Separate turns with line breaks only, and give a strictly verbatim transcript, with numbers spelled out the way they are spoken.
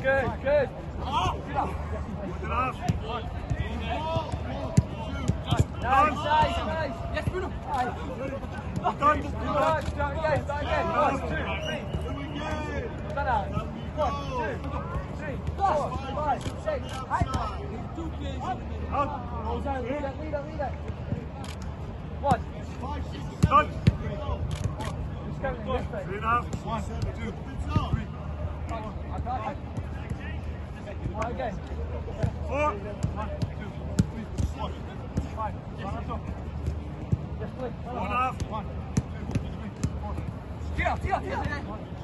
good, good. Nice, nice, nice. Yes, Bruno. Nice. Done, done. Start again, start again. One, two, three. Stand out. One, two, three, four, five, six, eight. Two players. Out. Lead it, lead it, lead it. One. Done. Just counting this way. Three and a half. One, two, three. I got it. Right again. Four. One, two, three, four, five. Yes, please. One and a half. One, two, three, four. Tira, tira, tira.